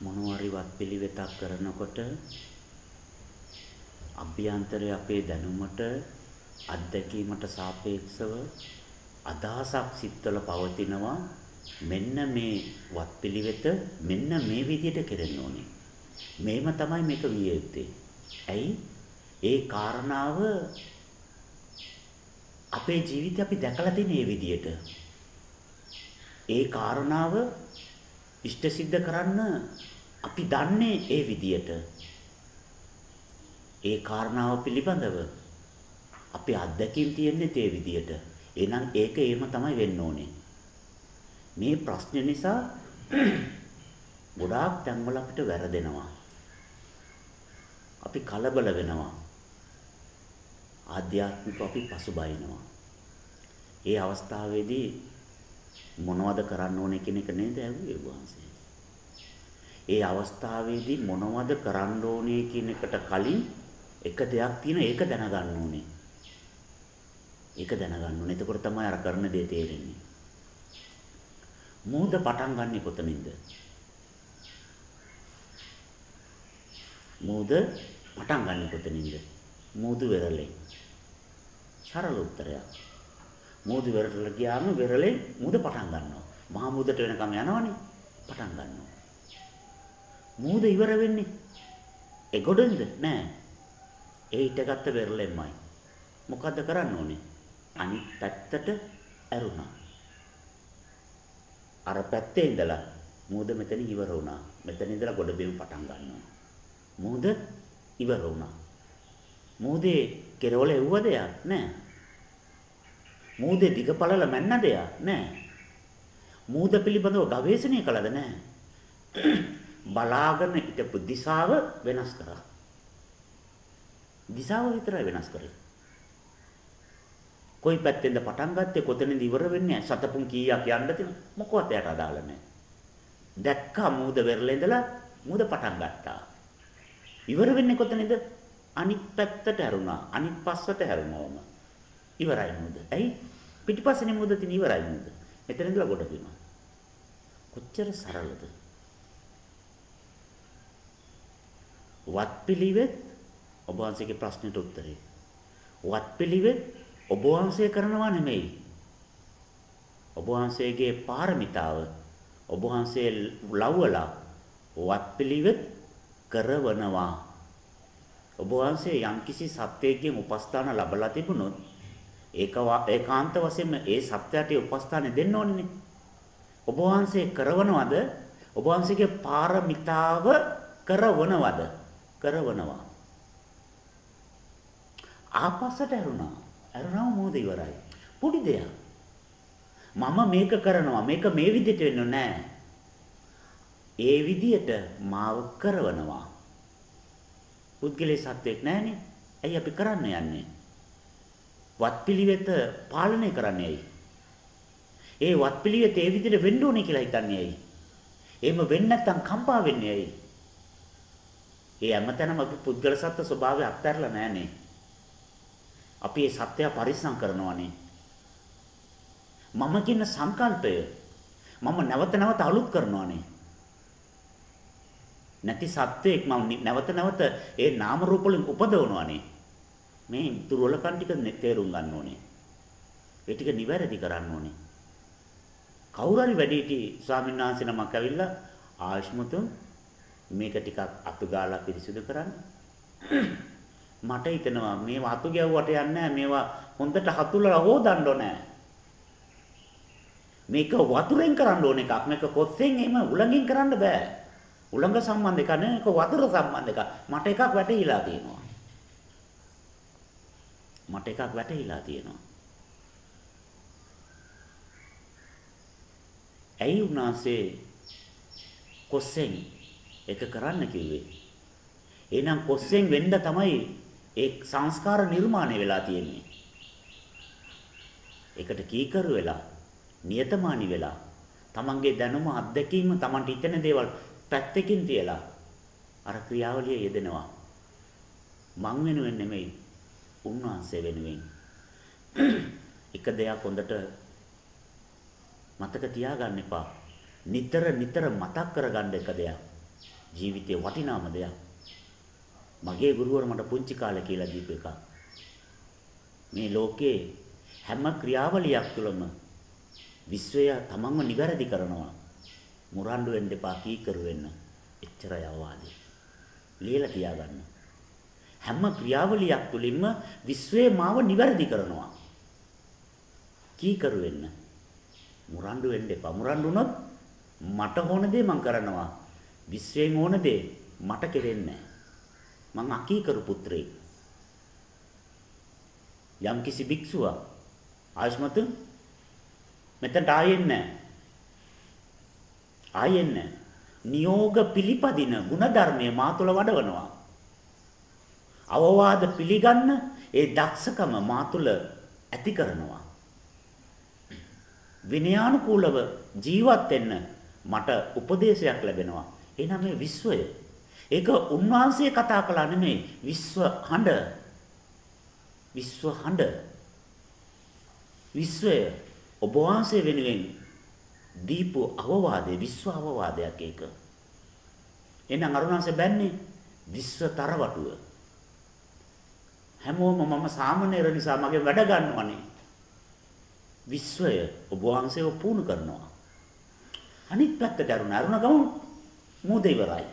මොනවාරිවත් පිළිවෙතක් කරනකොට අභ්‍යන්තරයේ අපේ දැනුමට අත්දැකීමට සාපේක්ෂව අදහසක් සිත්වල පවතිනවා මෙන්න මේ වත්පිළිවෙත මෙන්න මේ විදිහට කෙරෙන්න ඕනේ. මේම තමයි මේක විය යුත්තේ. ඇයි? ඒ කාරණාව අපේ ජීවිතේ අපි දැකලා තියෙන මේ විදිහට. ඒ කාරණාව ඉෂ්ට සිද්ධ කරන්න අපි දන්නේ ඒ විදිහට. ඒ කාරණාව පිළිබඳව අපේ අත්දැකීම් තියෙන්නේ ඒ විදිහට. එහෙනම් ඒක එහෙම තමයි වෙන්න ඕනේ. මේ ප්‍රශ්න නිසා ගොඩාක් තැන්වල අපිට වැරදෙනවා. අපි කලබල වෙනවා. ආධ්‍යාත්මිකව අපි පසුබහිනවා. ඒ අවස්ථාවේදී මොනවද කරන්න ඕනේ කියන එක නේද ඇහුවේ වහන්සේ. ඒ අවස්ථාවේදී මොනවද කරන්න ඕනේ කියන එකට කලින් එක දෙයක් තියෙනවා ඒක දැනගන්න ඕනේ. ඒක දැනගන්න ඕනේ. එතකොට තමයි අර කරන දේ තේරෙන්නේ. මූද පටන් ගන්නෙ කොතනින්ද? මූද පටන් ගන්නෙ කොතනින්ද? මූදු වෙරළෙන්. සරල උත්තරයක්. මූදු වෙරළ ගියාම වෙරළෙන් මූද පටන් ගන්නවා. මහා මූදට වෙනකම් යනවනේ. පටන් ගන්නවා. මූද ඉවර වෙන්නේ ඒ ගොඩෙන්ද? නෑ. ඒ හිටගත්ත වෙරළෙන්මයි. මොකද්ද කරන්න ඕනේ? අනිත් පැත්තට ඇරුණා. අර පැත්තේ ඉඳලා මූද මෙතන ඉවර වුණා. මෙතන ඉඳලා ගොඩ බිම පටන් ගන්නවා. මූද ඉවර වුණා. මූදේ කෙරවල එව්වද නෑ. මූදේ දිගපළල මැන්නද නෑ. මූද පිළිබඳව ගවේෂණය කළද නෑ. බලාගෙන හිටපු දිශාව වෙනස් කරා. දිශාව විතරයි වෙනස් කරේ. කොයි පැත්තෙන්ද පටන් ගත්තේ කොතනින්ද ඉවර වෙන්නේ සතපුම් කීයක් යන්නද තියෙන මොකවත් එයාට අදාළ නැහැ. දැක්කා මූද වෙරළේ ඉඳලා මූද පටන් ගත්තා. ඉවර වෙන්නේ කොතනින්ද? අනිත් පැත්තට හැරුණා. අනිත් පස්සට හැරුණාම ඉවරයි මූද. ඇයි? පිටිපස්සේනේ මූද තියෙන ඉවරයි මූද. මෙතන ඉඳලා ගොඩ බිම. කොච්චර සරලද? වත්පිළිවෙත් ඔබ වහන්සේගේ ප්‍රශ්නෙට උත්තරේ. වත්පිළිවෙත් ඔබ වහන්සේ කරනවා නෙමෙයි. ඔබ වහන්සේගේ පාරමිතාව ඔබ වහන්සේ ලව්වලා වත්පිළිවෙත් කරවනවා. ඔබ වහන්සේ යම්කිසි සත්‍යයෙන් උපස්ථාන ලැබලා තිබුණොත් ඒකාන්ත වශයෙන්ම ඒ සත්‍යයට උපස්ථාන දෙන්න ඕනේ. ඔබ වහන්සේ කරවනවද? ඔබ වහන්සේගේ පාරමිතාව කරවනවද? කරවනවා. ආපස්සට ඇරුණා. ඇරුණාම මොකද ඉවරයි. පොඩි දෙයක්. මම මේක කරනවා. මේක මේ විදිහට වෙන්නේ නැහැ. ඒ විදිහට මාව කරවනවා. පුද්ගලයේ සත්‍යක් නැහැනේ. ඇයි අපි කරන්න යන්නේ? වත්පිළිවෙත පාලනය කරන්නේ ඇයි? ඒ වත්පිළිවෙත ඒ විදිහට වෙන්න ඕනේ කියලා හිතන්නේ ඇයි? එහෙම වෙන්නේ නැත්නම් කම්පා වෙන්නේ ඇයි? ඒ හැමතැනම අපි පුද්ගල සත්ත්ව ස්වභාවය අත්හැරලා නැහනේ. අපි මේ සත්‍යය පරිස්සම් කරනවානේ. මම කියන සංකල්පය මම නැවත නැවත අලුත් කරනවානේ. නැති සත්‍යයක් මම නැවත නැවත ඒ නාම රූප වලින් උපදවනවානේ. මේ දුර්වලකම් ටික තේරුම් ගන්න ඕනේ. ඒ ටික නිවැරදි කරන්න ඕනේ. කවුරු හරි වැඩිහිටි ස්වාමීන් වහන්සේ නමක් ඇවිල්ලා ආයුෂ්මතුන් මේක ටිකක් අතු ගාලා පිරිසිදු කරන්න. මට හිතෙනවා මේ වතු ගැව්වට යන්නේ නැහැ. මේවා හොඳට හතුලලා හොදන්න ඕනේ. මේක වතුරෙන් කරන්න ඕන එකක්. මේක කොස්සෙන් එහෙම උලංගින් කරන්න බෑ. උලංග සම්බන්ධ එක නෙවෙයි. ඒක වතුර සම්බන්ධ එක. මට එකක් වැටහිලා තියෙනවා. මට එකක් වැටහිලා තියෙනවා. ඇයි උනාසේ කොස්සෙන් එක කරන්න කිව්වේ? එහෙනම් කොස්සෙන් වෙන්න තමයි ඒ සංස්කාර නිර්මාණය වෙලා තියෙන්නේ. ඒකට කීකරු වෙලා, නියතමානී වෙලා, තමන්ගේ දැනුම අත්දැකීම තමන්ට හිතෙන දේවල් පැත්තකින් තියලා අර ක්‍රියාවලිය යෙදෙනවා. මං වෙනුවෙන් නෙමෙයි, උන්වහන්සේ වෙනුවෙන්. එක දෙයක් හොඳට මතක තියාගන්න එපා. නිතර නිතර මතක් කරගන්න එක දෙයක්. ජීවිතේ වටිනාම දෙයක්. මගේ ගුරුවරු මට පුංචි කාලේ කියලා දීපු එකක්. මේ ලෝකේ හැම ක්‍රියාවලියක් තුළම විශ්වය තමන්ව නිවැරදි කරනවා. මුරණ්ඩු වෙන්න එපා, කීකරු වෙන්න. එච්චරයි අවවාදේ. ලියලා තියාගන්න. හැම ක්‍රියාවලියක් තුළින්ම විශ්වය මාව නිවැරදි කරනවා. කීකරු වෙන්න. මුරණ්ඩු වෙන්න එපා. මුරණ්ඩු වුණොත් මට ඕන දේ මං කරනවා. විශ්වයෙන් ඕන දේ මට කෙරෙන්නේ නැහැ. මං අකීකරු පුත්‍රයෙක්. යම් කිසි භික්ෂුවක් ආයස්මතු මෙතනට ආයෙන්නේ නියෝග පිළිපදින ಗುಣධර්මයේ මා තුළ වඩවනවා. අවවාද පිළිගන්න ඒ දක්ෂකම මා තුළ ඇති කරනවා. විනයානුකූලව ජීවත් වෙන්න මට උපදේශයක් ලැබෙනවා. එහෙනම් මේ විශ්වය ඒක උන්වහන්සේ කතා කළා නෙමෙයි, විශ්ව හඬ. විශ්වය ඔබ වහන්සේ වෙනුවෙන් දීපු අවවාදේ විශ්ව අවවාදයක් ඒක. එහෙනම් අරුණාංශ බැන්නේ විශ්ව තරවටුව. හැමෝම මම සාමනීර නිසා මගේ වැඩ ගන්නවනේ. විශ්වය ඔබ වහන්සේව පුහුණු කරනවා. අනිත් පැත්තට අරුණ ගමු මෝද ඉවරයි.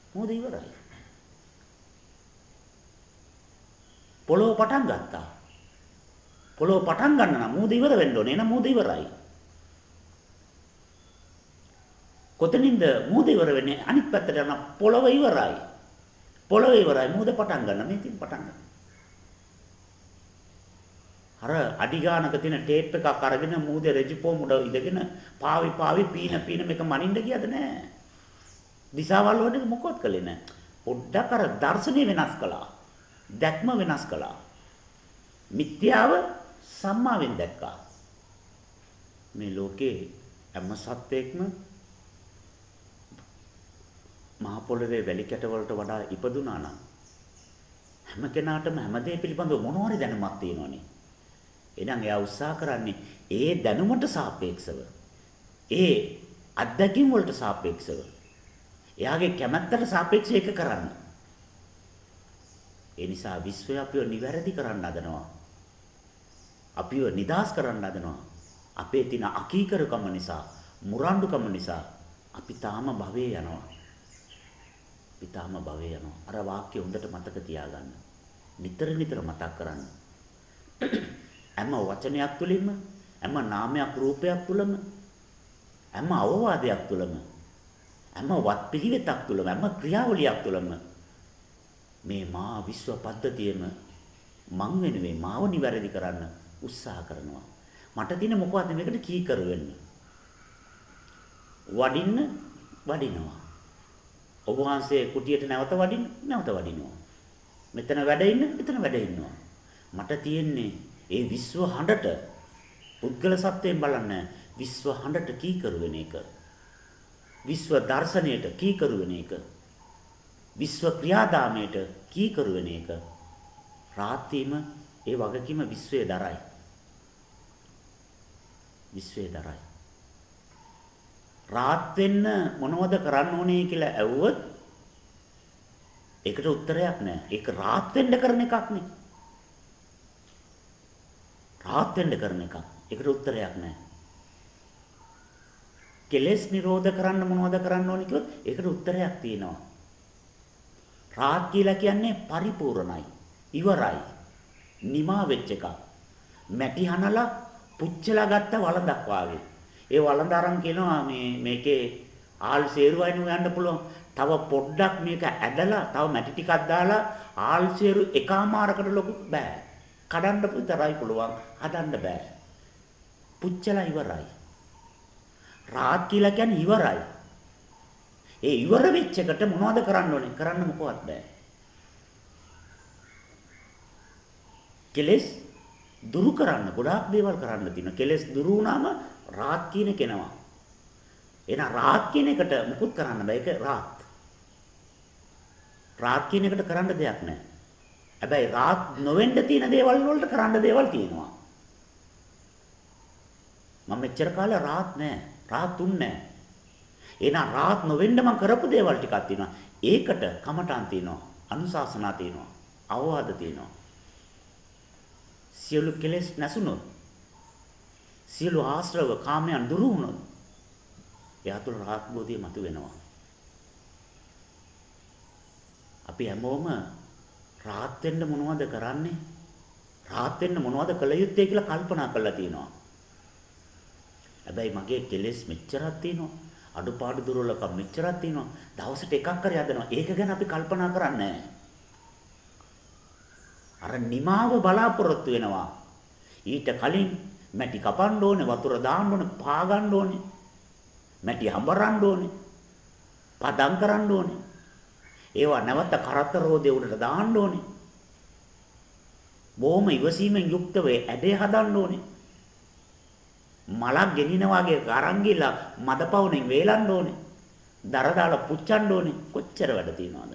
පොළොව පටන් ගත්තා. පොළොව පටන් ගන්න නම් මෝද ඉවර වෙන්න ඕනේ. එහෙනම් මෝද ඉවරයි. කොතනින්ද මෝද ඉවර වෙන්නේ? අනිත් පැත්තට යන පොළොව ඉවරයි. මෝද පටන් ගන්න. මේකෙන් පටන් ගන්න. අර අඩිගානක තියෙන ටේප් එකක් අරගෙන මූදේ රෙජිපෝ මුඩ ඉඳගෙන පාවි පීන මේක මනින්න ගියද නෑ. දිසාවල් වලට මොකවත් කළේ නෑ. පොඩ්ඩක් අර දර්ශනය වෙනස් කළා. දැක්ම වෙනස් කළා. මිත්‍යාව සම්මාවෙන් දැක්කා. මේ ලෝකේ හැම සත්‍යයක්ම මහ පොළවේ වැලි කැට වලට වඩා ඉපදුනා නම් හැම කෙනාටම හැමදේ පිළිබඳව මොනවාරි දැනුමක් තියෙනවනේ. එහෙනම් එයා උත්සාහ කරන්නේ ඒ දැනුමට සාපේක්ෂව, ඒ අත්දැකීම් වලට සාපේක්ෂව, එයාගේ කැමැත්තට සාපේක්ෂව ඒක කරන්න. ඒ නිසා විශ්වය අපිව නිවැරදි කරන්න හදනවා. අපිව නිදාස් කරන්න හදනවා. අපේ තියෙන අකීකරුකම නිසා, මුරණ්ඩුකම නිසා අපි තාම භවයේ යනවා. අර වාක්‍ය හොඳට මතක තියාගන්න. නිතර මතක් කරන්න. හැම වචනයක් තුළින්ම, හැම නාමයක් රූපයක් තුළම, හැම අවවාදයක් තුළම, හැම වත් පිළිවෙතක් තුළම, හැම ක්‍රියාවලියක් තුළම මේ මා විශ්ව පද්ධතියෙම මං වෙනුවෙන් මාව නිවැරදි කරන්න උත්සාහ කරනවා. මට තියෙන මොකවද මේකට කීකරු වෙන්න. වඩිනවා. ඔබ වහන්සේ කුටියට නැවත වඩිනවා. මෙතන වැඩ ඉන්නවා. මට තියෙන්නේ ඒ විශ්ව හඬට පුද්ගල සත්‍යයෙන් බලන්න විශ්ව හඬට කීකරු වෙන එක. විශ්ව දර්ශනයට කීකරු වෙන එක. විශ්ව ක්‍රියාදාමයට කීකරු වෙන එක. රාත්‍රීම ඒ වගකීම විශ්වයේ දරයි. රාත් වෙන්න මොනවද කරන්න ඕනේ කියලා ඇහුවොත් ඒකට උත්තරයක් නැහැ. ඒක රාත් වෙන්න කරන එකක් නේ. ඒකට උත්තරයක් නැහැ. කෙලෙස් නිරෝධ කරන්න මොනවද කරන්න ඕනේ කිව්වොත් ඒකට උත්තරයක් තියෙනවා. රාත් කියලා කියන්නේ පරිපූර්ණයි, ඉවරයි, නිමා වෙච්ච එකක්. මැටි හනලා පුච්චලා ගත්ත වළඳක් වාගේ. ඒ වළඳ අරන් කියනවා මේකේ ආල් සේරුවයින් යන්න පුළුවන්. තව පොඩ්ඩක් මේක ඇදලා තව මැටි ටිකක් දාලා ආල් සේරු එකමාරකට ලොකු බෑ. කඩන්න විතරයි පුළුවන්, හදන්න බෑ. පුච්චලා ඉවරයි. රාත් කියලා කියන්නේ ඉවරයි. ඒ ඉවර වෙච්ච එකට මොනවද කරන්න ඕනේ? කරන්න මොකවත් බෑ. කෙලස් දුරු කරන්න ගොඩාක් දේවල් කරන්න තියෙනවා. කෙලස් දුරු වුණාම රාත් කියන කෙනවා. එහෙනම් රාත් කියන එකට මුකුත් කරන්න බෑ. ඒක රාත්. රාත් කියන එකට කරන්න දෙයක් නැහැ. හැබැයි රාත් නොවෙන්න තියෙන දේවල් වලට කරන්න දේවල් තියෙනවා. මම මෙච්චර කාලේ රාත් නැහැ. රාත් තුන් නැහැ. එහෙනම් රාත් නොවෙන්න මම කරපු දේවල් ටිකක් තියෙනවා. ඒකට කමටන් තියෙනවා. අනුශාසනා තියෙනවා. අවවාද තියෙනවා. සියලු කෙලෙස් නැසුනොත් සියලු ආශ්‍රව කාමයන් දුරු වුණොත් එයා තුළ රාත් බෝධිය මතුවෙනවා. අපි හැමෝම රාත් වෙන්න මොනවද කරන්නේ? රාත් වෙන්න මොනවද කළ යුත්තේ කියලා කල්පනා කරලා තියෙනවා. හැබැයි මගේ කෙලෙස් මෙච්චරක් තියෙනවා. අඩුපාඩු දුර්වලකම් මෙච්චරක් තියෙනවා. දවසට එකක් හරි හදනවා. ඒක ගැන අපි කල්පනා කරන්නේ අර නිමාව බලාපොරොත්තු වෙනවා. ඊට කලින් මැටි කපන්න ඕනේ, වතුර දාන්න ඕනේ, පා ගන්න ඕනේ. මැටි හඹරන්න ඕනේ. පදම් කරන්න ඕනේ. ඒවා නැවත කරත්ත රෝදේ උඩට දාන්න ඕනේ. බොහොම ඉවසීමෙන් යුක්තව ඇඩේ හදන්න ඕනේ. මලක් ගෙනිනා වගේ අරන් ගිහලා මදපවුනෙන් වේලන්න ඕනේ. දර දාලා පුච්චන්න ඕනේ. කොච්චර වැඩ තියෙනවද?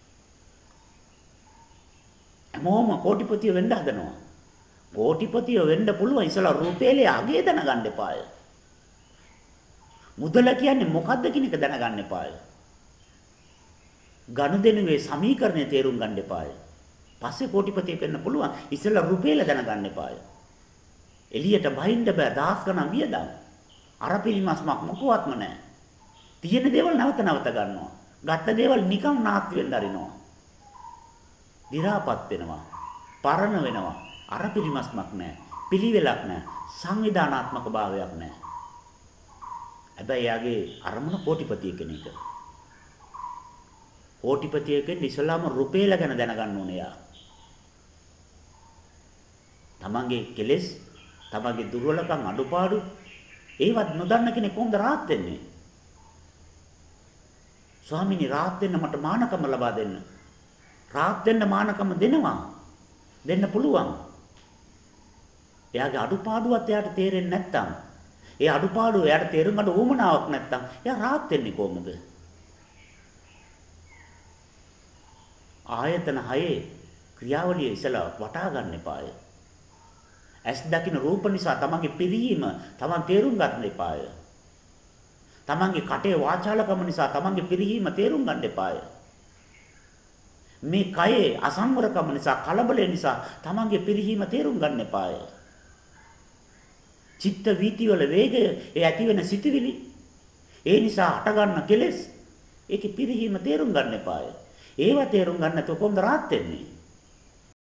හැමෝම කෝටිපතිය වෙන්න හදනවා. කෝටිපතිය වෙන්න පුළුවන් ඉතලා රුපියලේ අගේ දැනගන්න එපාය. මුදල කියන්නේ මොකද්ද කියන එක දැනගන්න එපාය. ගනුදෙනුවේ සමීකරණය තේරුම් ගන්න එපාය. පස්සේ කෝටිපතියෙක් වෙන්න පුළුවන් ඉතලා රුපියල දැනගන්න එපාය. එළියට බහින්න බෑ දහස් ගණන් වියදම්. අර පිළිමස්මක් මොකවත්ම නැහැ. තියෙන දේවල් නැවත නැවත ගන්නවා. ගත්ත දේවල් නිකන් නාස්ති වෙන්න අරිනවා. දි รา පත් වෙනවා. පරණ වෙනවා. අර පිළිමස්මක් නැහැ. පිළිවෙලක් නැහැ. සංවිධානාත්මක භාවයක් නැහැ. හැබැයි යාගේ අරමුණ කෝටිපතිය කෙනෙක්. කෝටිපතිය කියන්නේ ඉස්ලාම රුපියල ගැන දැනගන්න ඕනේ යා. තමන්ගේ කෙලෙස් තමගේ දුර්වලකම් අඩුපාඩු ඒවත් නොදන්න කෙනෙක් කොහොමද rahat වෙන්නේ? ස්වාමීනි rahat වෙන්න මට මානකම ලබා දෙන්න. rahat වෙන්න මානකම දෙනවා. දෙන්න පුළුවන්. එයාගේ අඩුපාඩුවත් එයාට තේරෙන්නේ නැත්තම්, ඒ අඩුපාඩුව එයාට තේරුම් ගන්න උවමනාවක් නැත්තම් එයා rahat වෙන්නේ කොහොමද? ආයතන 6 ක්‍රියාවලිය ඉසලා වටහා ගන්න එපාය. ඇස් දකින්න රූප නිසා තමන්ගේ පිරීම තමන් තේරුම් ගන්න එපාය. තමන්ගේ කටේ වාචාලකම නිසා තමන්ගේ පිරීම තේරුම් ගන්න එපාය. මේ කයේ අසංවරකම නිසා කලබල නිසා තමන්ගේ පිරීම තේරුම් ගන්න එපාය. චිත්ත වීති වල වේගය ඒ ඇති වෙන සිටිවිලි ඒ නිසා අට ගන්න කෙලෙස් ඒකේ පිරීම තේරුම් ගන්න එපාය. ඒව තේරුම් ගන්න නැතුව කොහොමද rahat වෙන්නේ?